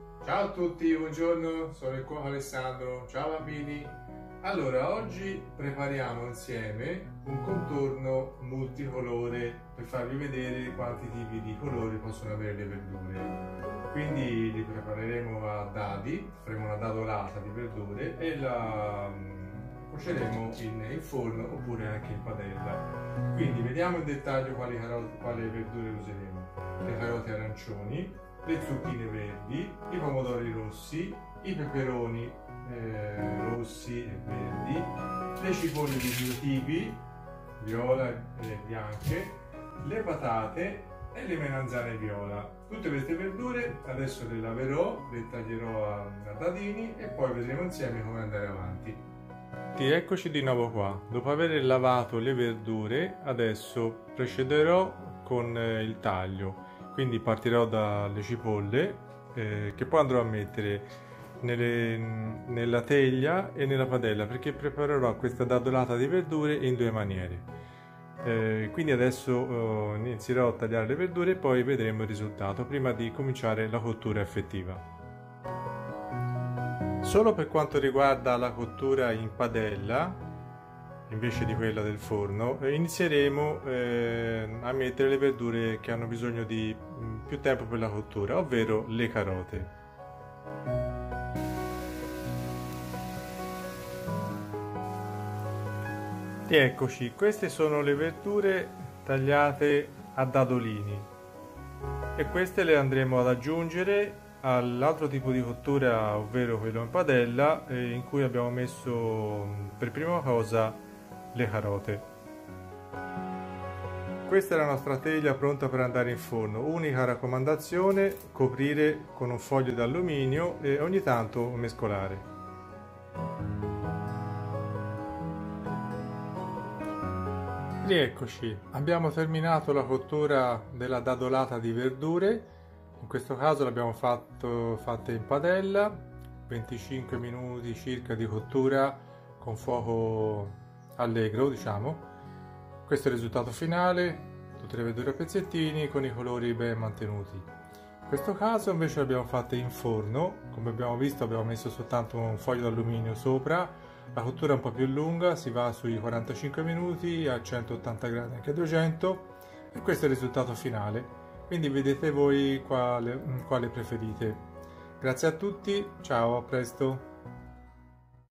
Ciao a tutti, buongiorno, sono il cuoco Alessandro. Ciao bambini. Allora, oggi prepariamo insieme un contorno multicolore per farvi vedere quanti tipi di colori possono avere le verdure. Quindi li prepareremo a dadi, faremo una dadolata di verdure e la cuoceremo in forno oppure anche in padella. Quindi vediamo in dettaglio quali verdure useremo. Le carote arancioni, le zucchine verdi, i pomodori rossi, i peperoni rossi e verdi, le cipolle di due tipi, viola e bianche, le patate e le melanzane viola. Tutte queste verdure adesso le laverò, le taglierò a dadini e poi vedremo insieme come andare avanti. Eccoci di nuovo qua. Dopo aver lavato le verdure, adesso procederò con il taglio. Quindi partirò dalle cipolle che poi andrò a mettere nella teglia e nella padella perché preparerò questa dadolata di verdure in due maniere. Quindi adesso inizierò a tagliare le verdure e poi vedremo il risultato prima di cominciare la cottura effettiva. Solo per quanto riguarda la cottura in padella, invece di quella del forno, inizieremo a mettere le verdure che hanno bisogno di più tempo per la cottura, ovvero le carote. Eccoci, queste sono le verdure tagliate a dadolini e queste le andremo ad aggiungere all'altro tipo di cottura, ovvero quello in padella, in cui abbiamo messo per prima cosa le carote. Questa è la nostra teglia pronta per andare in forno. Unica raccomandazione: coprire con un foglio d'alluminio e ogni tanto mescolare. Rieccoci, abbiamo terminato la cottura della dadolata di verdure. In questo caso l'abbiamo fatta in padella, 25 minuti circa di cottura con fuoco allegro, diciamo. Questo è il risultato finale, tutte le verdure a pezzettini con i colori ben mantenuti. In questo caso invece l'abbiamo fatta in forno, come abbiamo visto abbiamo messo soltanto un foglio d'alluminio sopra. La cottura è un po' più lunga, si va sui 45 minuti a 180 gradi anche a 200 e questo è il risultato finale. Quindi vedete voi quale preferite. Grazie a tutti, ciao, a presto!